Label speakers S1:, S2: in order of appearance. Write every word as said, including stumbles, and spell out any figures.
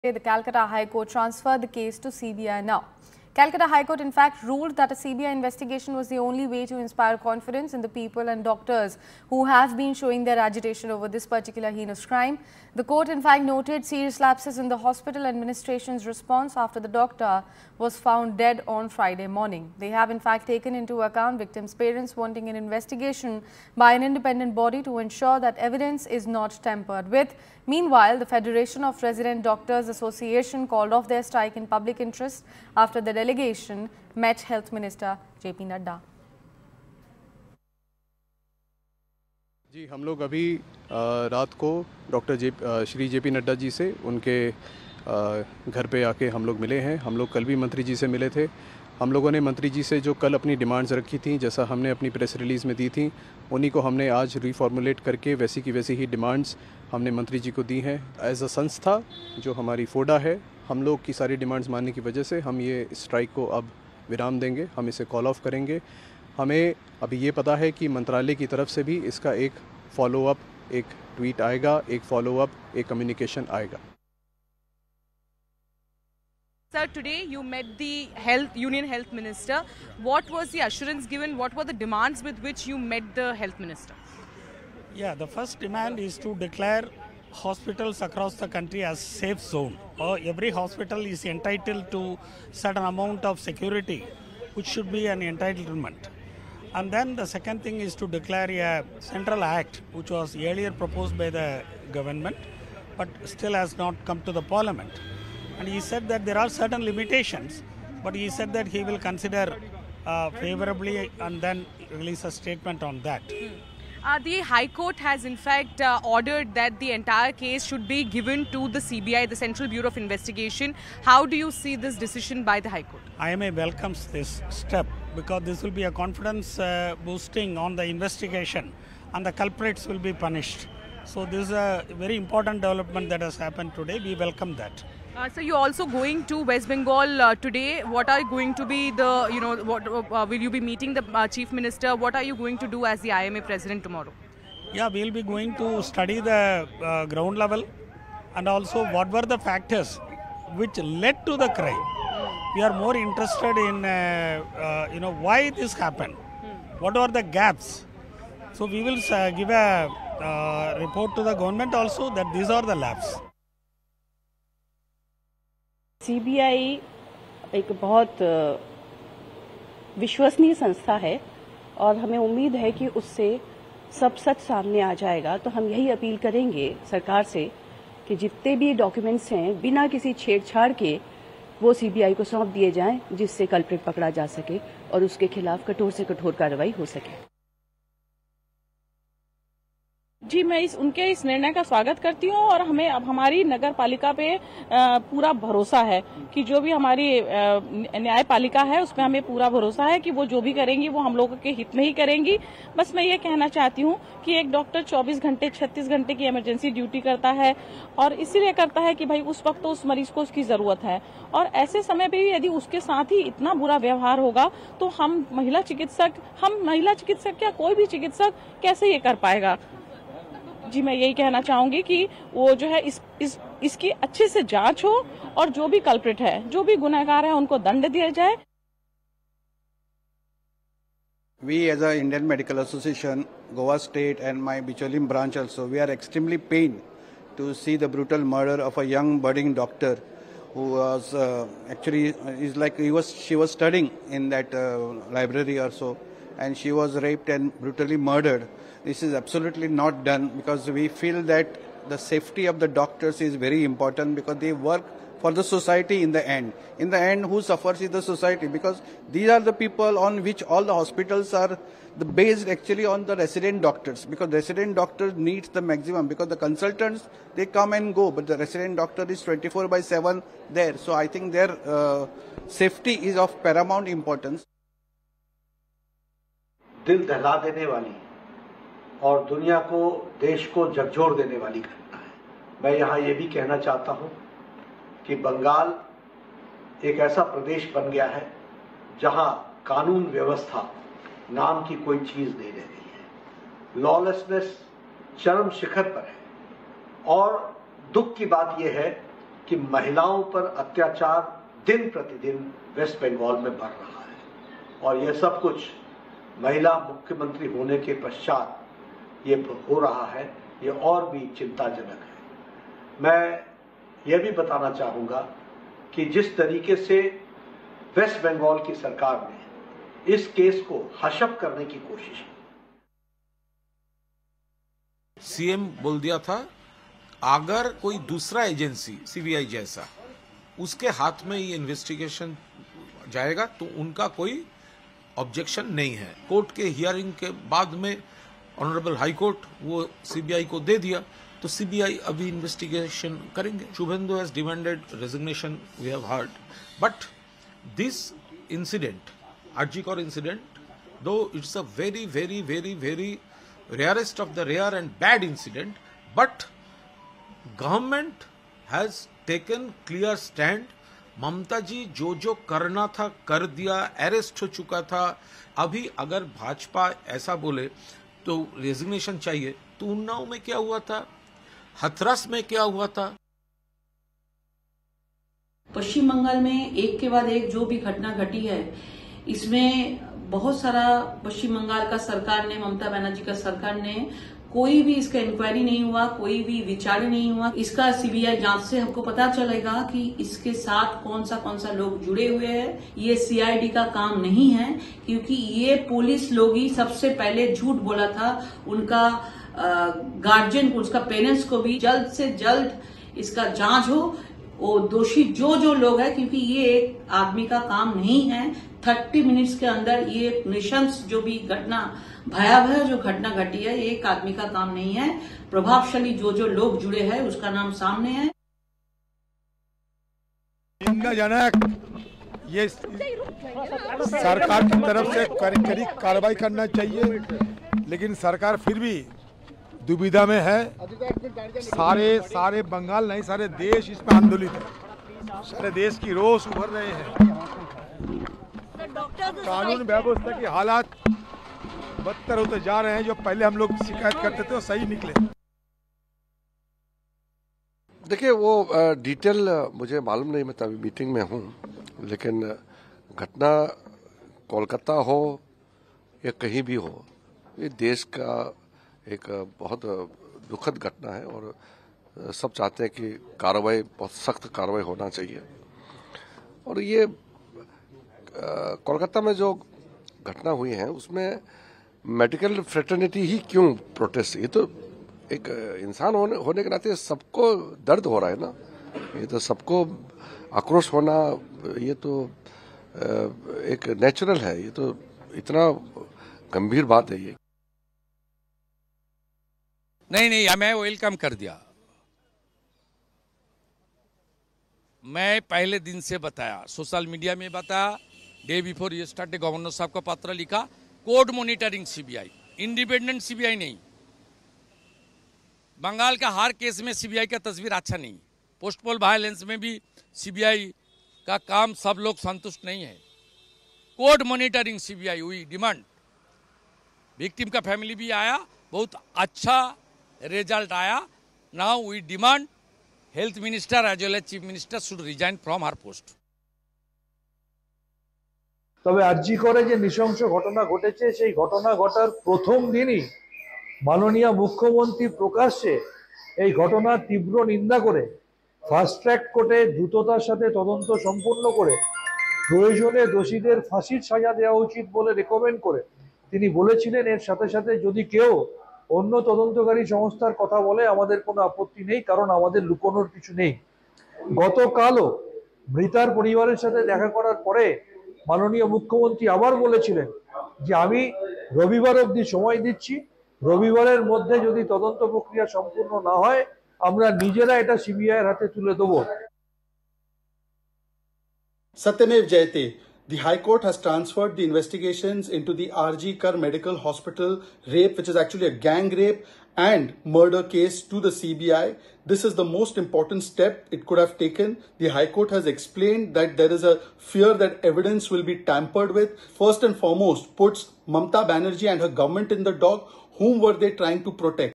S1: The Calcutta High Court transferred the case to C B I now. Calcutta High Court in fact ruled that a C B I investigation was the only way to inspire confidence in the people and doctors who have been showing their agitation over this particular heinous crime. The court in fact noted serious lapses in the hospital administration's response after the doctor was found dead on Friday morning. They have in fact taken into account victims' parents wanting an investigation by an independent body to ensure that evidence is not tampered with. Meanwhile, the Federation of Resident Doctors Association called off their strike in public interest after the delegation met Health Minister J P Nadda.
S2: जी हम लोग अभी रात को doctor J Shri J P Nadda ji से उनके घर पे आके हम लोग मिले हैं। हम लोग कल भी मंत्री जी से मिले थे। हम लोगों ने मंत्री जी से जो कल अपनी डिमांड्स रखी थी, जैसा हमने अपनी प्रेस रिलीज़ में दी थी, उन्हीं को हमने आज रीफॉर्मुलेट करके वैसी की वैसी ही डिमांड्स हमने मंत्री जी को दी हैं। एज अ संस्था जो हमारी फोडा है, हम लोग की सारी डिमांड्स मानने की वजह से हम ये स्ट्राइक को अब विराम देंगे, हम इसे कॉल ऑफ करेंगे। हमें अभी ये पता है कि मंत्रालय की तरफ से भी इसका एक फॉलोअप, एक ट्वीट आएगा, एक फॉलोअप, एक कम्युनिकेशन आएगा।
S3: Sir, today you met the health union health minister. What was the assurance given? What were the demands with which you met the health minister?
S4: Yeah, the first demand is to declare hospitals across the country as safe zone. Or every hospital is entitled to certain amount of security, which should be an entitlement. And then the second thing is to declare a central act, which was earlier proposed by the government, but still has not come to the parliament. And he said that there are certain limitations, but he said that he will consider uh, favorably and then release a statement on that.
S3: Uh, the High Court has in fact uh, ordered that the entire case should be given to the C B I, the Central Bureau of Investigation. How do you see this decision by the High Court?
S4: I M A welcomes this step because this will be a confidence uh, boosting on the investigation and the culprits will be punished. So this is a very important development that has happened today. We welcome that.
S3: Uh, so you're also going to West Bengal uh, today. What are going to be the, you know, what uh, will you be meeting the uh, Chief Minister? What are you going to do as the I M A President tomorrow?
S4: Yeah, we'll be going to study the uh, ground level and also what were the factors which led to the crime. We are more interested in, uh, uh, you know, why this happened. What are the gaps? So we will uh, give a uh, report to the government also that these are the labs.
S5: C B I एक बहुत विश्वसनीय संस्था है और हमें उम्मीद है कि उससे सब सच सामने आ जाएगा। तो हम यही अपील करेंगे सरकार से कि जितने भी डॉक्यूमेंट्स हैं बिना किसी छेड़छाड़ के वो सी बी आई को सौंप दिए जाएं, जिससे कल्प्रिट पकड़ा जा सके और उसके खिलाफ कठोर से कठोर कार्रवाई हो सके। जी, मैं इस उनके इस निर्णय का स्वागत करती हूं और हमें अब हमारी नगर पालिका पे पूरा भरोसा है कि जो भी हमारी न्यायपालिका है उसमें हमें पूरा भरोसा है कि वो जो भी करेंगी वो हम लोगों के हित में ही करेंगी। बस मैं ये कहना चाहती हूं कि एक डॉक्टर चौबीस घंटे छत्तीस घंटे की इमरजेंसी ड्यूटी करता है और इसीलिए करता है कि भाई उस वक्त तो उस मरीज को उसकी जरूरत है और ऐसे समय पे भी यदि उसके साथ ही इतना बुरा व्यवहार होगा तो हम महिला चिकित्सक हम महिला चिकित्सक या कोई भी चिकित्सक कैसे ये कर पाएगा। जी, मैं यही कहना चाहूंगी कि वो जो है इस इस इसकी अच्छे से जांच हो और जो भी कल्प्रिट है, जो भी गुनहगार है, उनको दंड दिया जाए।
S6: We as a Indian Medical Association, Goa State and my Bicholim branch also, we are extremely pained to see the brutal murder of a young budding doctor who was uh, actually is like he was she was studying in that uh, library or so, and she was raped and brutally murdered. This is absolutely not done because we feel that the safety of the doctors is very important because they work for the society in the end. In the end, who suffers is the society because these are the people on which all the hospitals are the based actually on the resident doctors because resident doctors needs the maximum because the consultants, they come and go, but the resident doctor is twenty-four by seven there. So I think their uh, safety is of paramount importance.
S7: दिल दहला देने वाली और दुनिया को, देश को झकझोर देने वाली घटना है। मैं यहाँ ये भी कहना चाहता हूँ कि बंगाल एक ऐसा प्रदेश बन गया है जहाँ कानून व्यवस्था नाम की कोई चीज नहीं रह गई है। लॉलेसनेस चरम शिखर पर है और दुख की बात यह है कि महिलाओं पर अत्याचार दिन प्रतिदिन वेस्ट बंगाल में बढ़ रहा है और यह सब कुछ महिला मुख्यमंत्री होने के पश्चात ये हो रहा है, ये और भी चिंताजनक है। मैं यह भी बताना चाहूंगा कि जिस तरीके से वेस्ट बंगाल की सरकार ने इस केस को हशप करने की कोशिश की,
S8: सीएम बोल दिया था अगर कोई दूसरा एजेंसी सीबीआई जैसा उसके हाथ में ये इन्वेस्टिगेशन जाएगा तो उनका कोई ऑब्जेक्शन नहीं है। कोर्ट के हियरिंग के बाद में ऑनरेबल हाई कोर्ट वो सीबीआई को दे दिया, तो सीबीआई अभी इन्वेस्टिगेशन करेंगे। Suvendu has demanded resignation, we have heard, but this incident, RG Kar incident, though it's a very very very very rarest of the rare and bad incident, but government has taken clear stand. Mamata ji जो जो करना था कर दिया, arrest हो चुका था। अभी अगर भाजपा ऐसा बोले तो रेजिग्नेशन चाहिए, तो उन्नाव में क्या हुआ था, हथरस में क्या हुआ था।
S5: पश्चिम बंगाल में एक के बाद एक जो भी घटना घटी है, इसमें बहुत सारा पश्चिम बंगाल का सरकार ने, ममता बनर्जी का सरकार ने, कोई भी इसका इंक्वायरी नहीं हुआ, कोई भी विचार नहीं हुआ। इसका सीबीआई जांच से हमको पता चलेगा कि इसके साथ कौन सा कौन सा लोग जुड़े हुए हैं। ये सीआईडी का काम नहीं है, क्योंकि ये पुलिस लोग ही सबसे पहले झूठ बोला था। उनका गार्जियन को, उसका पेरेंट्स को भी जल्द से जल्द इसका जांच हो, वो दोषी जो जो लोग हैं, क्योंकि ये एक आदमी का काम नहीं है। थर्टी मिनट्स के अंदर ये निशंस जो भी घटना, भयावह जो घटना घटी है, ये एक आदमी का काम नहीं है। प्रभावशाली जो जो लोग जुड़े हैं उसका नाम सामने है।
S9: निंदाजनक, ये सरकार की तरफ से कड़ी कार्रवाई करना चाहिए, लेकिन सरकार फिर भी दुविधा में है। सारे सारे बंगाल नहीं, सारे देश इसमें आंदोलित है। सारे देश की रोष उभर रहे हैं। कानून व्यवस्था की हालात बदतर होते जा रहे हैं। जो पहले हम लोग शिकायत करते थे वो सही निकले।
S10: देखिए, वो डिटेल मुझे मालूम नहीं, मैं तभी मीटिंग में हूँ, लेकिन घटना कोलकाता हो या कहीं भी हो, ये देश का एक बहुत दुखद घटना है और सब चाहते हैं कि कार्रवाई, बहुत सख्त कार्रवाई होना चाहिए। और ये कोलकाता में जो घटना हुई है उसमें मेडिकल फ्रेटर्निटी ही क्यों प्रोटेस्ट, ये तो एक इंसान होने होने के नाते सबको दर्द हो रहा है ना, ये तो सबको आक्रोश होना, ये तो एक नेचुरल है, ये तो इतना गंभीर बात है ये।
S11: नहीं नहीं, मैं वेलकम कर दिया। मैं पहले दिन से बताया, सोशल मीडिया में बताया, डे बिफोर यस्टरडे गवर्नर साहब का पत्र लिखा, court monitoring CBI, independent CBI नहीं। बंगाल का हर केस में सीबीआई का तस्वीर अच्छा नहीं। पोस्टपोल वायलेंस में भी सीबीआई का काम सब लोग संतुष्ट नहीं है। कोर्ट मॉनिटरिंग सीबीआई हुई डिमांड। विक्टिम का फैमिली भी आया, बहुत अच्छा रिजल्ट आया। Now we demand health minister as well as chief minister should resign from her post.
S12: তবে আরজি করে যে নৃশংস ঘটনা ঘটেছে, সেই ঘটনা ঘটার প্রথম দিনই মাননীয় মুখ্যমন্ত্রী প্রকাশ্যে এই ঘটনার তীব্র নিন্দা করে ফাস্ট ট্র্যাক কোর্টে দ্রুততার সাথে তদন্ত সম্পূর্ণ করে প্রয়োজনে দোষীদের ফাঁসির সাজা দেওয়া উচিত বলে রেকমেন্ড করে তিনি বলেছিলেন, এর সাথে সাথে যদি কেউ অন্য তদন্তকারী সংস্থার কথা বলে আমাদের কোনো আপত্তি নেই, কারণ আমাদের লুকোনোর কিছু নেই। গতকালও মৃতার পরিবারের সাথে দেখা করার পরে মাননীয় মুখ্যমন্ত্রী আবার বলেছিলেন যে আমি রবিবার অবধি সময় দিচ্ছি, রবিবারের মধ্যে যদি তদন্ত প্রক্রিয়া সম্পূর্ণ না হয় আমরা নিজেরা এটা সিবিআই এর হাতে তুলে দেব।
S13: Satyamev Jayate, the High Court has transferred the investigations into the R G Kar Medical Hospital rape, which is actually a gang rape and murder case, to the C B I. This is the most important step it could have taken. The High Court has explained that there is a fear that evidence will be tampered with. First and foremost, puts Mamta Banerjee and her government in the dock. Whom were they trying to protect?